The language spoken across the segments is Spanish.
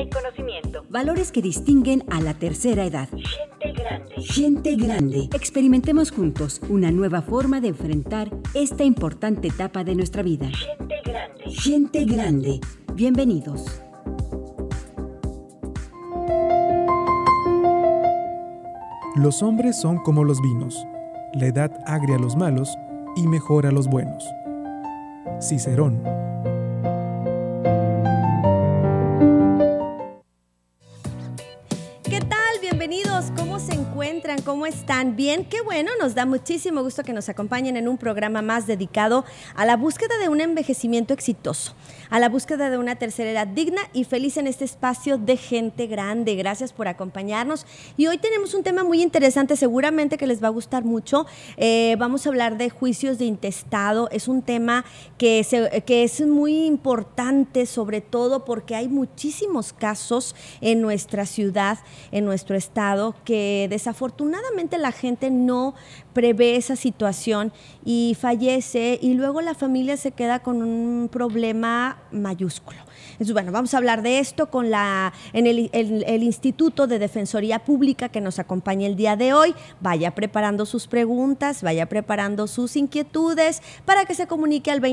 y conocimiento. Valores que distinguen a la tercera edad. Gente grande. Gente grande. Experimentemos juntos una nueva forma de enfrentar esta importante etapa de nuestra vida. Gente grande. Gente grande. Bienvenidos. Los hombres son como los vinos. La edad agria a los malos y mejor a los buenos. Cicerón. ¿Qué tal? Bienvenidos. ¿Cómo se encuentran? ¿Cómo están? Bien, qué bueno. Nos da muchísimo gusto que nos acompañen en un programa más dedicado a la búsqueda de un envejecimiento exitoso, a la búsqueda de una tercera edad digna y feliz en este espacio de Gente Grande. Gracias por acompañarnos. Y hoy tenemos un tema muy interesante, seguramente que les va a gustar mucho. Vamos a hablar de juicios de intestado. Es un tema que es muy importante, sobre todo porque hay muchísimos casos en nuestra ciudad, en nuestro estado, que desafortunadamente la gente no prevé esa situación y fallece, y luego la familia se queda con un problema mayúsculo. Entonces, bueno, vamos a hablar de esto con el Instituto de Defensoría Pública, que nos acompaña el día de hoy. Vaya preparando sus preguntas, vaya preparando sus inquietudes para que se comunique al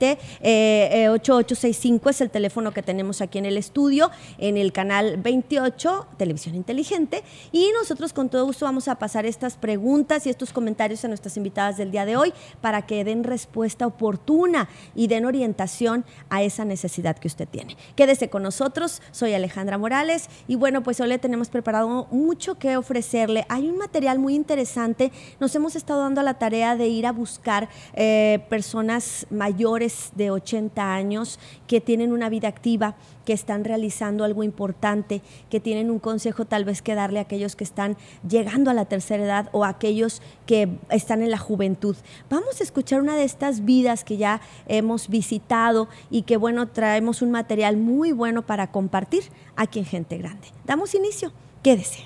2020-8865, es el teléfono que tenemos aquí en el estudio, en el canal 28, Televisión Inteligente, y nosotros con todo gusto vamos a pasar estas preguntas y estos comentarios a nuestras invitadas del día de hoy para que den respuesta oportuna y den orientación a esa necesidad que usted tiene. Quédese con nosotros, soy Alejandra Morales y bueno, pues hoy le tenemos preparado mucho que ofrecerle. Hay un material muy interesante, nos hemos estado dando a la tarea de ir a buscar personas mayores de 80 años que tienen una vida activa, que están realizando algo importante, que tienen un consejo tal vez que darle a aquellos que están llegando a la tercera edad o a aquellos que están en la juventud. Vamos a escuchar una de estas vidas que ya hemos visitado y que bueno, traemos un material muy bueno para compartir aquí en Gente Grande. Damos inicio, quédese.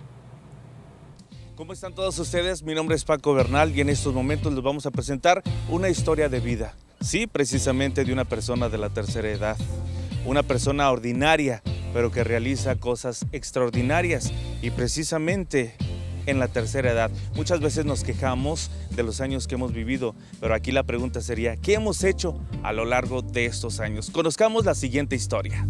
¿Cómo están todos ustedes? Mi nombre es Paco Bernal y en estos momentos les vamos a presentar una historia de vida. Sí, precisamente de una persona de la tercera edad. Una persona ordinaria, pero que realiza cosas extraordinarias y precisamente en la tercera edad. Muchas veces nos quejamos de los años que hemos vivido, pero aquí la pregunta sería, ¿qué hemos hecho a lo largo de estos años? Conozcamos la siguiente historia.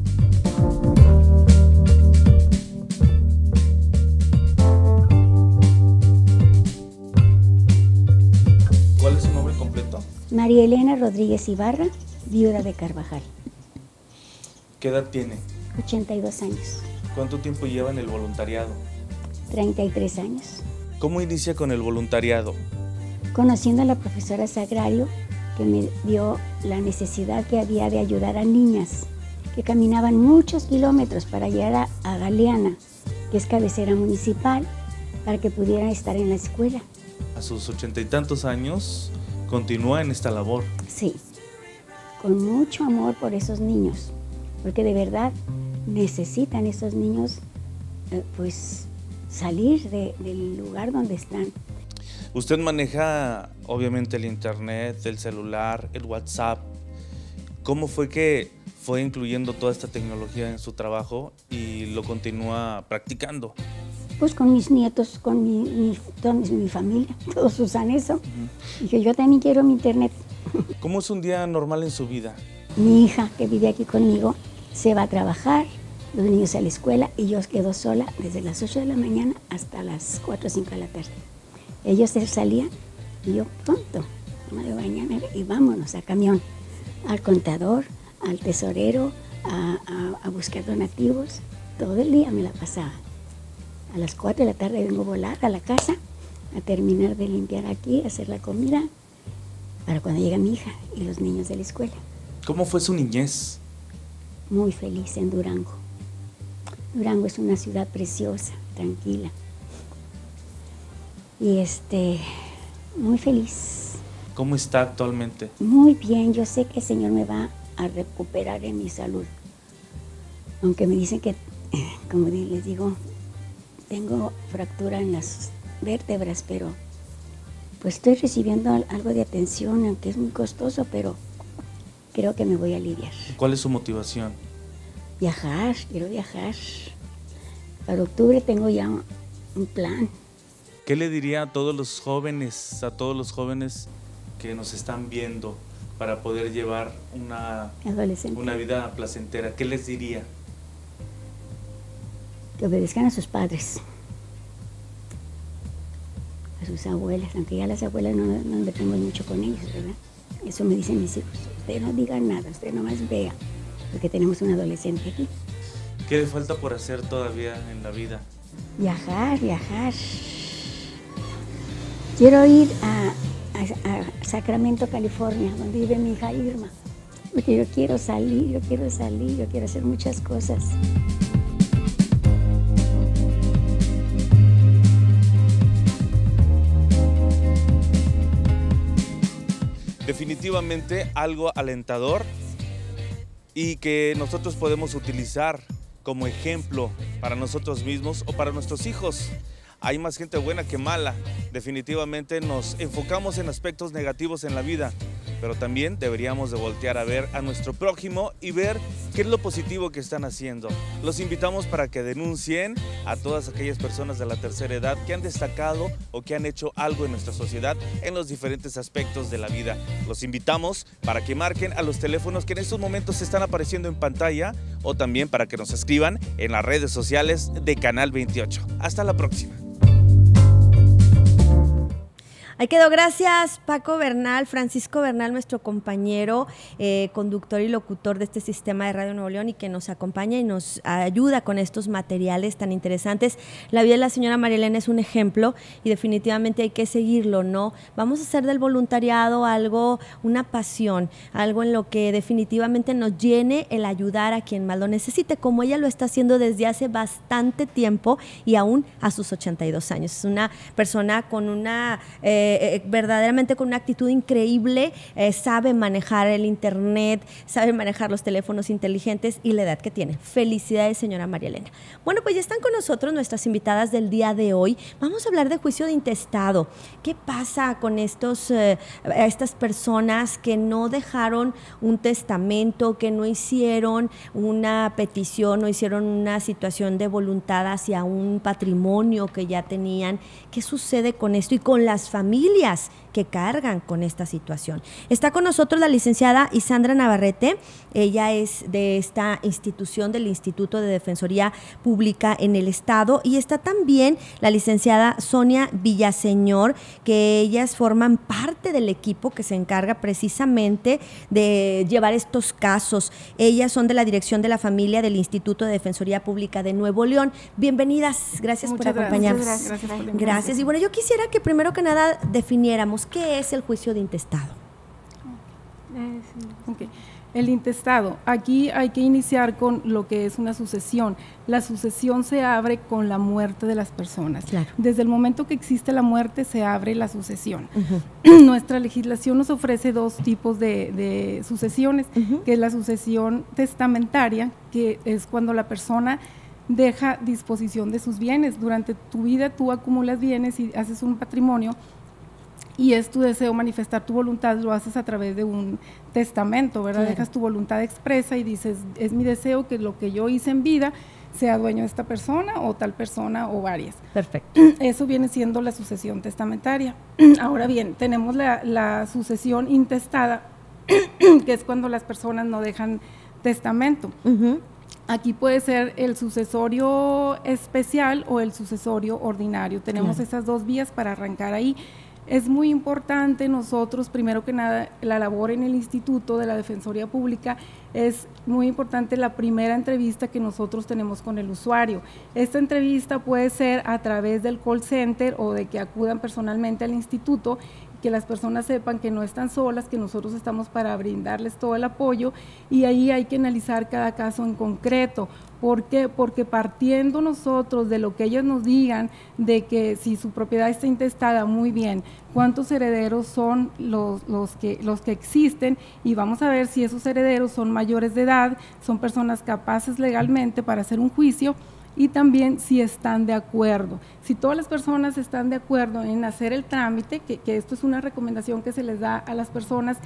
¿Cuál es su nombre completo? María Elena Rodríguez Ibarra, viuda de Carvajal. ¿Qué edad tiene? 82 años. ¿Cuánto tiempo lleva en el voluntariado? 33 años. ¿Cómo inicia con el voluntariado? Conociendo a la profesora Sagrario, que me dio la necesidad que había de ayudar a niñas que caminaban muchos kilómetros para llegar a Galeana, que es cabecera municipal, para que pudieran estar en la escuela. A sus 80 y tantos años, continúa en esta labor. Sí, con mucho amor por esos niños, porque de verdad necesitan esos niños pues salir del lugar donde están. Usted maneja obviamente el internet, el celular, el WhatsApp. ¿Cómo fue que fue incluyendo toda esta tecnología en su trabajo y lo continúa practicando? Pues con mis nietos, con mi familia, todos usan eso. Dije, yo también quiero mi internet. ¿Cómo es un día normal en su vida? Mi hija, que vive aquí conmigo, se va a trabajar, los niños a la escuela y yo quedo sola desde las 8 de la mañana hasta las 4 o 5 de la tarde. Ellos se salían y yo pronto, me bañaba y vámonos a camión, al contador, al tesorero, a buscar donativos. Todo el día me la pasaba. A las 4 de la tarde vengo a volar a la casa, a terminar de limpiar aquí, hacer la comida, para cuando llega mi hija y los niños de la escuela. ¿Cómo fue su niñez? Muy feliz en Durango. Durango es una ciudad preciosa, tranquila. Y muy feliz. ¿Cómo está actualmente? Muy bien, yo sé que el Señor me va a recuperar en mi salud. Aunque me dicen que, como les digo, tengo fractura en las vértebras, pero pues estoy recibiendo algo de atención, aunque es muy costoso, pero creo que me voy a aliviar. ¿Cuál es su motivación? Viajar, quiero viajar. Para octubre tengo ya un plan. ¿Qué le diría a todos los jóvenes que nos están viendo para poder llevar una vida placentera? ¿Qué les diría? Que obedezcan a sus padres, a sus abuelas, aunque ya las abuelas no dependemos mucho con ellos, ¿verdad? Eso me dicen mis hijos. Usted no diga nada, usted nomás vea, porque tenemos un adolescente aquí. ¿Qué le falta por hacer todavía en la vida? Viajar. Quiero ir a Sacramento, California, donde vive mi hija Irma. Porque yo quiero salir, yo quiero hacer muchas cosas. Definitivamente algo alentador y que nosotros podemos utilizar como ejemplo para nosotros mismos o para nuestros hijos. Hay más gente buena que mala. Definitivamente nos enfocamos en aspectos negativos en la vida, pero también deberíamos de voltear a ver a nuestro prójimo y ver qué es lo positivo que están haciendo. Los invitamos para que denuncien a todas aquellas personas de la tercera edad que han destacado o que han hecho algo en nuestra sociedad en los diferentes aspectos de la vida. Los invitamos para que marquen a los teléfonos que en estos momentos están apareciendo en pantalla o también para que nos escriban en las redes sociales de Canal 28. Hasta la próxima. Ahí quedó, gracias Paco Bernal, Francisco Bernal, nuestro compañero, conductor y locutor de este sistema de Radio Nuevo León y que nos acompaña y nos ayuda con estos materiales tan interesantes. La vida de la señora María Elena es un ejemplo y definitivamente hay que seguirlo, ¿no? Vamos a hacer del voluntariado algo, una pasión, algo en lo que definitivamente nos llene el ayudar a quien más lo necesite, como ella lo está haciendo desde hace bastante tiempo y aún a sus 82 años. Es una persona con una... verdaderamente con una actitud increíble, sabe manejar el internet, sabe manejar los teléfonos inteligentes y la edad que tiene. Felicidades, señora María Elena. Bueno, pues ya están con nosotros nuestras invitadas del día de hoy. Vamos a hablar de juicio de intestado. ¿Qué pasa con estas personas que no dejaron un testamento, que no hicieron una petición, no hicieron una situación de voluntad hacia un patrimonio que ya tenían? ¿Qué sucede con esto y con las familias que cargan con esta situación? Está con nosotros la licenciada Isandra Navarrete. Ella es de esta institución, del Instituto de Defensoría Pública en el Estado, y está también la licenciada Sonia Villaseñor, que ellas forman parte del equipo que se encarga precisamente de llevar estos casos. Ellas son de la Dirección de la Familia del Instituto de Defensoría Pública de Nuevo León. Bienvenidas, gracias por acompañarnos. Gracias. Y bueno, yo quisiera que primero que nada definiéramos qué es el juicio de intestado. Okay. El intestado, aquí hay que iniciar con lo que es una sucesión. La sucesión se abre con la muerte de las personas. Claro. Desde el momento que existe la muerte se abre la sucesión. Nuestra legislación nos ofrece dos tipos de sucesiones, que es la sucesión testamentaria, que es cuando la persona deja disposición de sus bienes. Durante tu vida tú acumulas bienes y haces un patrimonio, y es tu deseo manifestar tu voluntad, lo haces a través de un testamento, ¿verdad? Claro. Dejas tu voluntad expresa y dices, es mi deseo que lo que yo hice en vida sea dueño de esta persona o tal persona o varias. Perfecto. Eso viene siendo la sucesión testamentaria. Ahora bien, tenemos la sucesión intestada, que es cuando las personas no dejan testamento. Aquí puede ser el sucesorio especial o el sucesorio ordinario. Tenemos esas dos vías para arrancar ahí. Es muy importante nosotros, primero que nada, la labor en el Instituto de la Defensoría Pública, es muy importante la primera entrevista que nosotros tenemos con el usuario. Esta entrevista puede ser a través del call center o de que acudan personalmente al instituto, que las personas sepan que no están solas, que nosotros estamos para brindarles todo el apoyo, y ahí hay que analizar cada caso en concreto. ¿Por qué? Porque partiendo nosotros de lo que ellos nos digan, de que si su propiedad está intestada, muy bien, cuántos herederos son los que existen, y vamos a ver si esos herederos son mayores de edad, son personas capaces legalmente para hacer un juicio, y también si están de acuerdo. Si todas las personas están de acuerdo en hacer el trámite, que esto es una recomendación que se les da a las personas,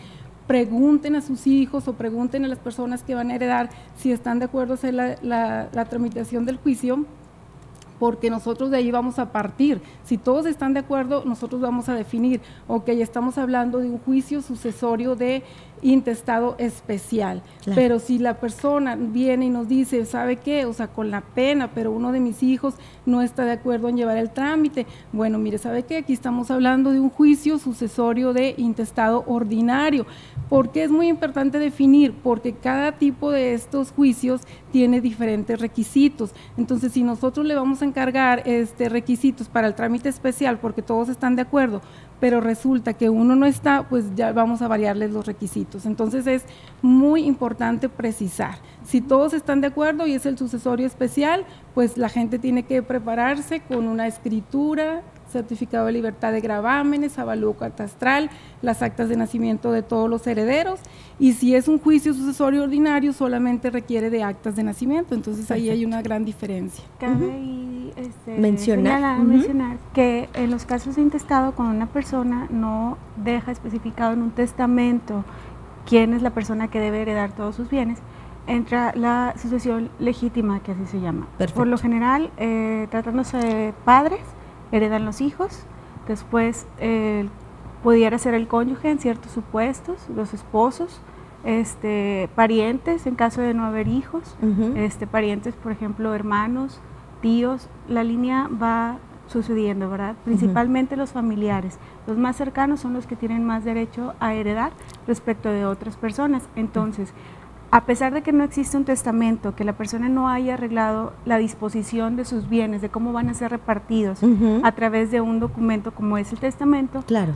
pregunten a sus hijos o pregunten a las personas que van a heredar si están de acuerdo a hacer la tramitación del juicio, porque nosotros de ahí vamos a partir. Si todos están de acuerdo, nosotros vamos a definir, ok, estamos hablando de un juicio sucesorio de intestado especial, claro. Pero si la persona viene y nos dice, ¿sabe qué? O sea, con la pena, pero uno de mis hijos no está de acuerdo en llevar el trámite, bueno, mire, ¿sabe qué? Aquí estamos hablando de un juicio sucesorio de intestado ordinario. ¿Por qué es muy importante definir? Porque cada tipo de estos juicios tiene diferentes requisitos. Entonces, si nosotros le vamos a encargar requisitos para el trámite especial, porque todos están de acuerdo, pero resulta que uno no está, pues ya vamos a variarles los requisitos. Entonces es muy importante precisar. Si todos están de acuerdo y es el sucesorio especial, pues la gente tiene que prepararse con una escritura, certificado de libertad de gravámenes, avalúo catastral, las actas de nacimiento de todos los herederos, y si es un juicio sucesorio ordinario solamente requiere de actas de nacimiento. Entonces ahí hay una gran diferencia. Cabe ahí mencionar que en los casos de intestado, cuando una persona no deja especificado en un testamento quién es la persona que debe heredar todos sus bienes, entra la sucesión legítima, que así se llama. Perfecto. Por lo general, tratándose de padres, heredan los hijos, después pudiera ser el cónyuge en ciertos supuestos, los esposos, parientes en caso de no haber hijos, parientes, por ejemplo, hermanos, tíos, la línea va sucediendo, ¿verdad? Principalmente los familiares, los más cercanos son los que tienen más derecho a heredar respecto de otras personas. Entonces, a pesar de que no existe un testamento, que la persona no haya arreglado la disposición de sus bienes, de cómo van a ser repartidos a través de un documento como es el testamento, claro.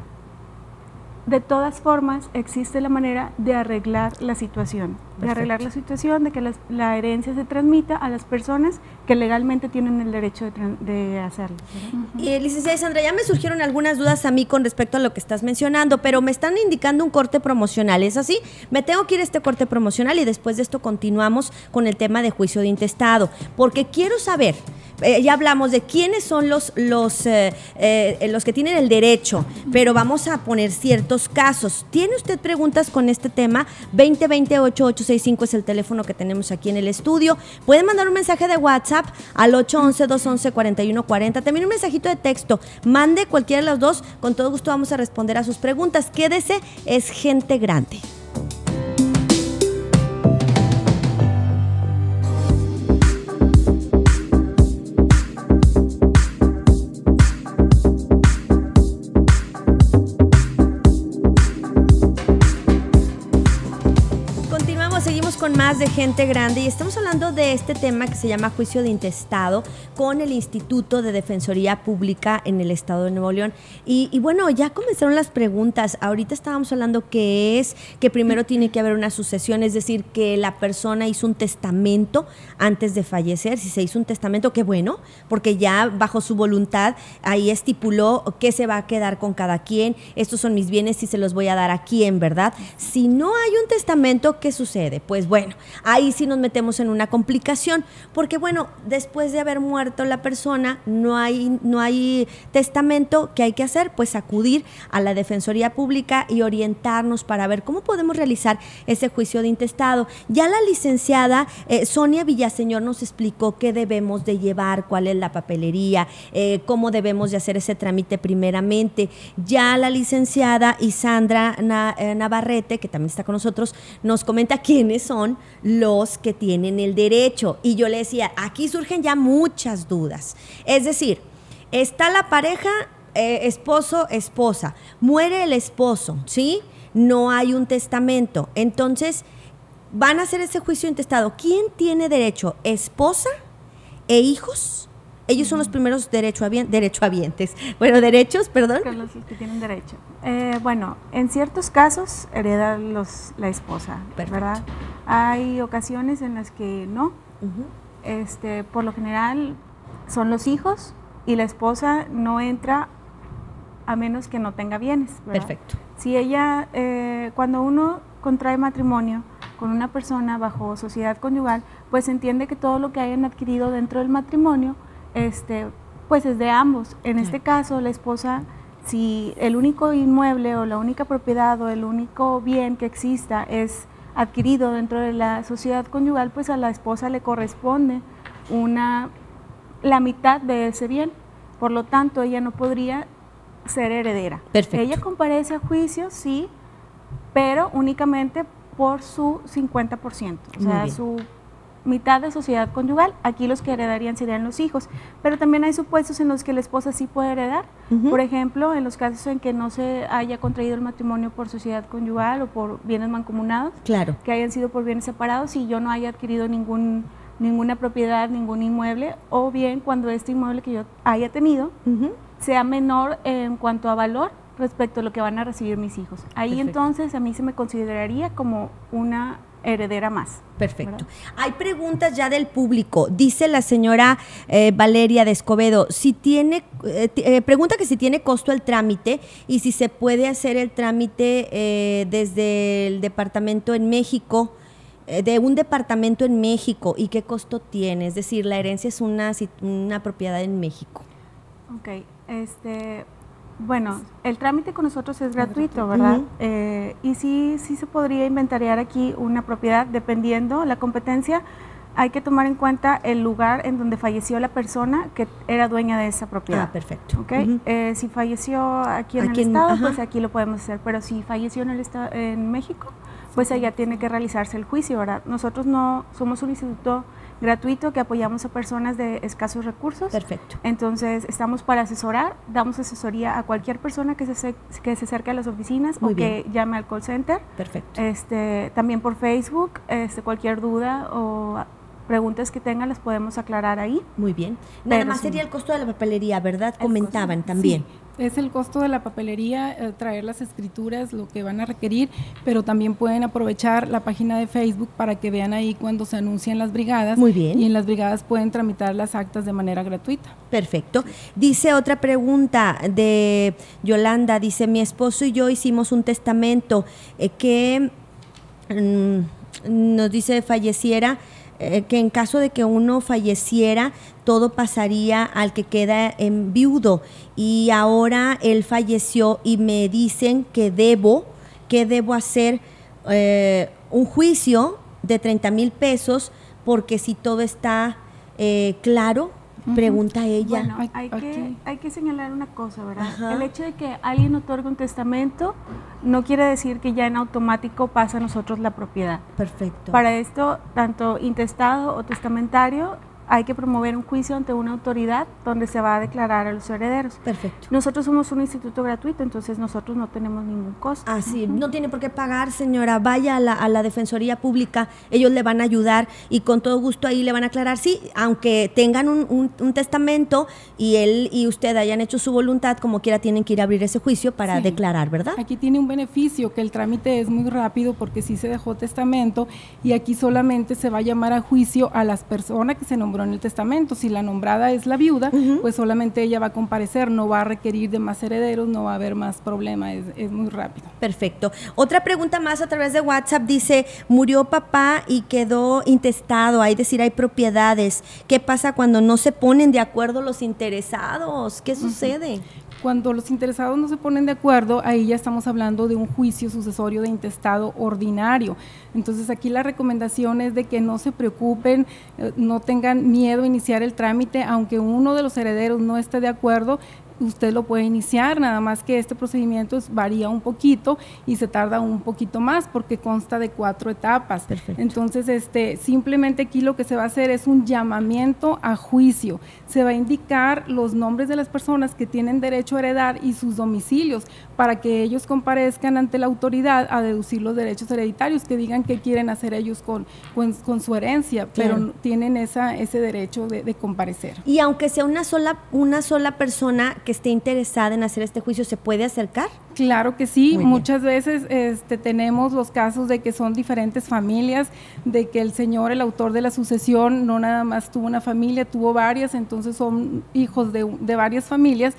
De todas formas existe la manera de arreglar la situación, de que la herencia se transmita a las personas que legalmente tienen el derecho de hacerlo. Licenciada Sandra, ya me surgieron algunas dudas a mí con respecto a lo que estás mencionando, pero me están indicando un corte promocional, ¿es así? Me tengo que ir a este corte promocional y después de esto continuamos con el tema de juicio de intestado, porque quiero saber, ya hablamos de quiénes son los que tienen el derecho, pero vamos a poner ciertos casos. ¿Tiene usted preguntas con este tema? 2020-8865 es el teléfono que tenemos aquí en el estudio. Pueden mandar un mensaje de WhatsApp al 811-211-4140. También un mensajito de texto. Mande cualquiera de los dos. Con todo gusto vamos a responder a sus preguntas. Quédese, es gente grande. Con más de gente grande y estamos hablando de este tema que se llama juicio de intestado con el Instituto de Defensoría Pública en el Estado de Nuevo León. Y bueno, ya comenzaron las preguntas. Ahorita estábamos hablando que primero tiene que haber una sucesión, es decir, que la persona hizo un testamento antes de fallecer. Si se hizo un testamento, qué bueno, porque ya bajo su voluntad ahí estipuló qué se va a quedar con cada quien. Estos son mis bienes y se los voy a dar a quién, ¿verdad? Si no hay un testamento, ¿qué sucede? Pues bueno, ahí sí nos metemos en una complicación, porque bueno, después de haber muerto la persona, no hay testamento. ¿Qué hay que hacer? Pues acudir a la Defensoría Pública y orientarnos para ver cómo podemos realizar ese juicio de intestado. Ya la licenciada Sonia Villaseñor nos explicó qué debemos de llevar, cuál es la papelería, cómo debemos de hacer ese trámite primeramente. Ya la licenciada Isandra Navarrete, que también está con nosotros, nos comenta quiénes son los que tienen el derecho. Y yo le decía, aquí surgen ya muchas dudas. Es decir, está la pareja, esposo, esposa, muere el esposo, ¿sí? No hay un testamento. Entonces, van a hacer ese juicio de intestado. ¿Quién tiene derecho? ¿Esposa e hijos? Ellos son los primeros derechohabientes. Bueno, derechos, perdón. Los que tienen derecho. Bueno, en ciertos casos hereda la esposa, perfecto, ¿verdad? Hay ocasiones en las que no. Por lo general son los hijos y la esposa no entra a menos que no tenga bienes, ¿verdad? Perfecto. Si ella, cuando uno contrae matrimonio con una persona bajo sociedad conyugal, pues entiende que todo lo que hayan adquirido dentro del matrimonio pues es de ambos. En este caso, la esposa Si el único inmueble o la única propiedad o el único bien que exista es adquirido dentro de la sociedad conyugal, pues a la esposa le corresponde la mitad de ese bien. Por lo tanto, ella no podría ser heredera. Perfecto. Ella comparece a juicio, sí, pero únicamente por su 50%, o sea, su mitad de sociedad conyugal. Aquí los que heredarían serían los hijos, pero también hay supuestos en los que la esposa sí puede heredar. Por ejemplo, en los casos en que no se haya contraído el matrimonio por sociedad conyugal o por bienes mancomunados, Claro. que hayan sido por bienes separados y yo no haya adquirido ninguna propiedad, ningún inmueble, o bien cuando este inmueble que yo haya tenido sea menor en cuanto a valor respecto a lo que van a recibir mis hijos. Ahí Perfecto. entonces a mí se me consideraría como una heredera más. Perfecto. ¿verdad? Hay preguntas ya del público. Dice la señora Valeria de Escobedo, pregunta que si tiene costo el trámite y si se puede hacer el trámite desde el departamento en México, de un departamento en México, y qué costo tiene. Es decir, la herencia es una propiedad en México. Ok, bueno, el trámite con nosotros es gratuito, ¿verdad? Y sí se podría inventariar aquí una propiedad dependiendo la competencia. Hay que tomar en cuenta el lugar en donde falleció la persona que era dueña de esa propiedad. Ah, perfecto. ¿Ok? Si falleció aquí en el estado, pues aquí lo podemos hacer, pero si falleció en México, pues allá tiene que realizarse el juicio, ¿verdad? Nosotros no somos un instituto gratuito que apoyamos a personas de escasos recursos. Perfecto. Entonces, estamos para asesorar, damos asesoría a cualquier persona que se acerque a las oficinas. Muy o bien. que llame al call center. Perfecto. También por Facebook, cualquier duda o preguntas que tengan las podemos aclarar ahí. Muy bien. Nada Pero más sí. sería el costo de la papelería, ¿verdad? El Comentaban costo, también. Sí, es el costo de la papelería, traer las escrituras, lo que van a requerir, pero también pueden aprovechar la página de Facebook para que vean ahí cuando se anuncian las brigadas. Muy bien. Y en las brigadas pueden tramitar las actas de manera gratuita. Perfecto. Dice otra pregunta de Yolanda, dice, mi esposo y yo hicimos un testamento que nos dice falleciera, que en caso de que uno falleciera, todo pasaría al que queda en viudo, y ahora él falleció y me dicen que debo hacer un juicio de 30,000 pesos, porque si todo está claro, pregunta ella. Bueno, hay que señalar una cosa, ¿verdad? Ajá. El hecho de que alguien otorgue un testamento no quiere decir que ya en automático pasa a nosotros la propiedad. Perfecto. Para esto, tanto intestado o testamentario, hay que promover un juicio ante una autoridad donde se va a declarar a los herederos. Perfecto. Nosotros somos un instituto gratuito, entonces nosotros no tenemos ningún costo. Así, no tiene por qué pagar, señora. Vaya a la Defensoría Pública, ellos le van a ayudar y con todo gusto ahí le van a aclarar. Sí, aunque tengan un testamento y él y usted hayan hecho su voluntad, como quiera tienen que ir a abrir ese juicio para Sí. declarar, ¿verdad? Aquí tiene un beneficio, que el trámite es muy rápido porque sí se dejó testamento, y aquí solamente se va a llamar a juicio a las personas que se nombró en el testamento. Si la nombrada es la viuda, pues solamente ella va a comparecer, no va a requerir de más herederos, no va a haber más problema, es muy rápido. Perfecto. Otra pregunta más a través de WhatsApp dice, murió papá y quedó intestado, hay decir, hay propiedades. ¿Qué pasa cuando no se ponen de acuerdo los interesados? ¿Qué sucede? Cuando los interesados no se ponen de acuerdo, ahí ya estamos hablando de un juicio sucesorio de intestado ordinario. Entonces aquí la recomendación es de que no se preocupen, no tengan miedo a iniciar el trámite, aunque uno de los herederos no esté de acuerdo. Usted lo puede iniciar, nada más que este procedimiento varía un poquito y se tarda un poquito más porque consta de 4 etapas. Perfecto. Entonces, simplemente aquí lo que se va a hacer es un llamamiento a juicio. Se va a indicar los nombres de las personas que tienen derecho a heredar y sus domicilios para que ellos comparezcan ante la autoridad a deducir los derechos hereditarios, que digan qué quieren hacer ellos con su herencia, Claro. pero tienen ese derecho de comparecer. Y aunque sea una sola persona que esté interesada en hacer este juicio, ¿se puede acercar? Claro que sí, Muy bien. muchas veces tenemos los casos de que son diferentes familias, de que el señor, el autor de la sucesión, no nada más tuvo una familia, tuvo varias, entonces son hijos de varias familias,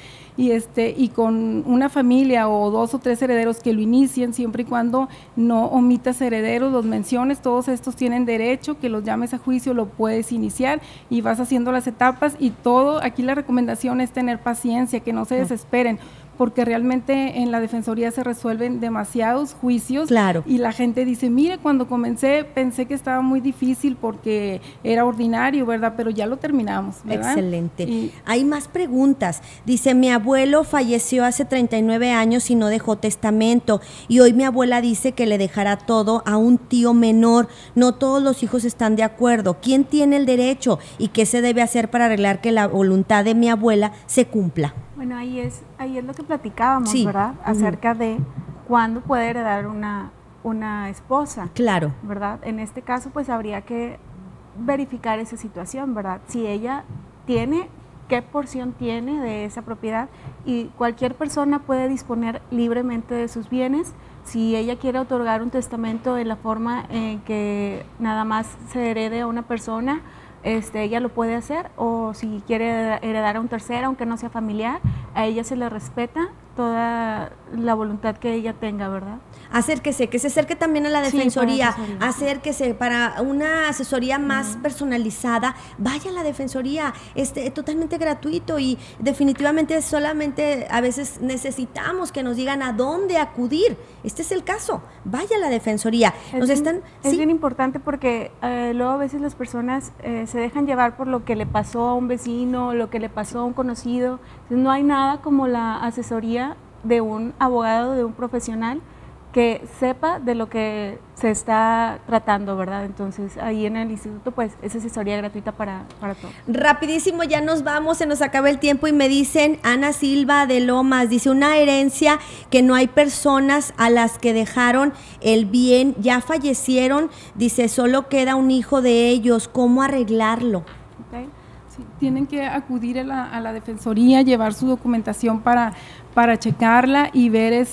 y con una familia o 2 o 3 herederos que lo inicien, siempre y cuando no omitas herederos, los menciones, todos estos tienen derecho, que los llames a juicio, lo puedes iniciar y vas haciendo las etapas, y todo, aquí la recomendación es tener paciencia, que no se desesperen, porque realmente en la Defensoría se resuelven demasiados juicios. Claro. Y la gente dice, mire, cuando comencé pensé que estaba muy difícil porque era ordinario, ¿verdad? Pero ya lo terminamos, ¿verdad? Excelente. Y hay más preguntas. Dice, mi abuelo falleció hace 39 años y no dejó testamento, y hoy mi abuela dice que le dejará todo a un tío menor. No todos los hijos están de acuerdo. ¿Quién tiene el derecho y qué se debe hacer para arreglar que la voluntad de mi abuela se cumpla? Bueno, ahí es lo que platicábamos, Sí. ¿verdad? Acerca de cuándo puede heredar una esposa. Claro. ¿Verdad? En este caso, pues habría que verificar esa situación, ¿verdad? Si ella tiene, qué porción tiene de esa propiedad, y cualquier persona puede disponer libremente de sus bienes. Si ella quiere otorgar un testamento en la forma en que nada más se herede a una persona, ella lo puede hacer, o si quiere heredar a un tercero, aunque no sea familiar, a ella se le respeta toda la voluntad que ella tenga, ¿verdad? Acérquese, que se acerque también a la Sí, Defensoría, para la asesoría. acérquese para una asesoría más personalizada, vaya a la Defensoría, totalmente gratuito, y definitivamente solamente a veces necesitamos que nos digan a dónde acudir. Este es el caso, vaya a la Defensoría. Es bien importante porque luego a veces las personas se dejan llevar por lo que le pasó a un vecino, lo que le pasó a un conocido. Entonces, no hay nada como la asesoría de un abogado, de un profesional que sepa de lo que se está tratando, ¿verdad? Entonces, ahí en el instituto, pues, es asesoría gratuita para todos. Rapidísimo, ya nos vamos, se nos acaba el tiempo, y me dicen, Ana Silva de Lomas, dice, una herencia que no hay personas a las que dejaron el bien, ya fallecieron, dice, solo queda un hijo de ellos, ¿cómo arreglarlo? Okay. Sí, tienen que acudir a la Defensoría, llevar su documentación para checarla y ver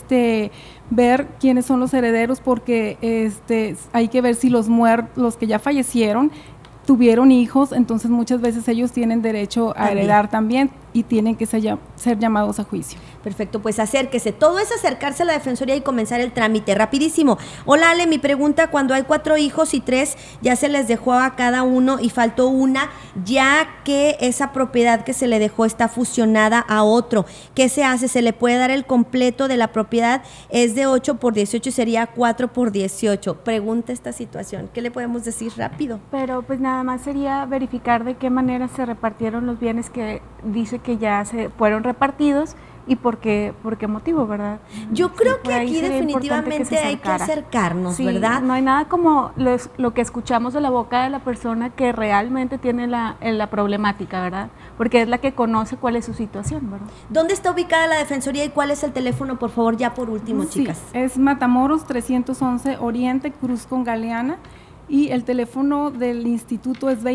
ver quiénes son los herederos, porque hay que ver si los que ya fallecieron tuvieron hijos, entonces muchas veces ellos tienen derecho a heredar también, y tienen que ser llamados a juicio. Perfecto, pues acérquese. Todo es acercarse a la Defensoría y comenzar el trámite. Rapidísimo. Hola, Ale, mi pregunta, cuando hay 4 hijos y 3 ya se les dejó a cada uno y faltó una, ya que esa propiedad que se le dejó está fusionada a otro, ¿qué se hace? ¿Se le puede dar el completo de la propiedad? Es de 8 por 18 y sería 4 por 18. Pregunta esta situación. ¿Qué le podemos decir rápido? Pero pues nada más sería verificar de qué manera se repartieron los bienes que dice que ya se fueron repartidos, y por qué motivo, ¿verdad? Yo creo que ahí aquí sería definitivamente importante que se hay que acercara. acercarnos, Sí, ¿verdad? no hay nada como lo que escuchamos de la boca de la persona que realmente tiene la problemática, ¿verdad? Porque es la que conoce cuál es su situación, ¿verdad? ¿Dónde está ubicada la Defensoría y cuál es el teléfono, por favor, ya por último, Sí, chicas? es Matamoros 311 Oriente, Cruz con Galeana, y el teléfono del instituto es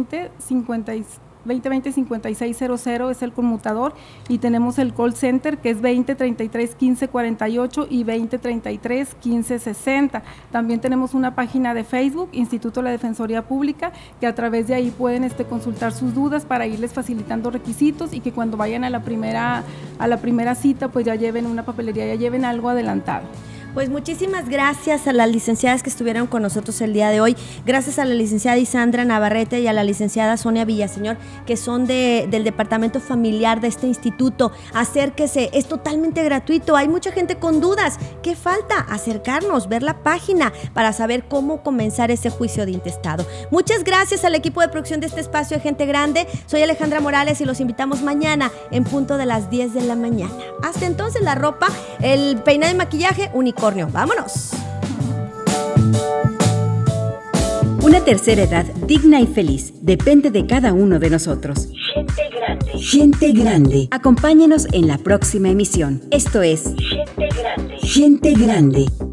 2020-5600, es el conmutador, y tenemos el call center que es 2033-1548 y 2033-1560. También tenemos una página de Facebook, Instituto de la Defensoría Pública, que a través de ahí pueden consultar sus dudas para irles facilitando requisitos, y que cuando vayan a la primera cita pues ya lleven una papelería, ya lleven algo adelantado. Pues muchísimas gracias a las licenciadas que estuvieron con nosotros el día de hoy. Gracias a la licenciada Isandra Navarrete y a la licenciada Sonia Villaseñor, que son del departamento familiar de este instituto. Acérquese, es totalmente gratuito. Hay mucha gente con dudas. ¿Qué falta? Acercarnos, ver la página para saber cómo comenzar ese juicio de intestado. Muchas gracias al equipo de producción de este espacio de Gente Grande. Soy Alejandra Morales y los invitamos mañana en punto de las 10 de la mañana. Hasta entonces, la ropa, el peinado y maquillaje, unicornio. ¡Vámonos! Una tercera edad digna y feliz depende de cada uno de nosotros. Gente grande. Gente Grande. Acompáñenos en la próxima emisión. Esto es Gente grande. Gente Grande.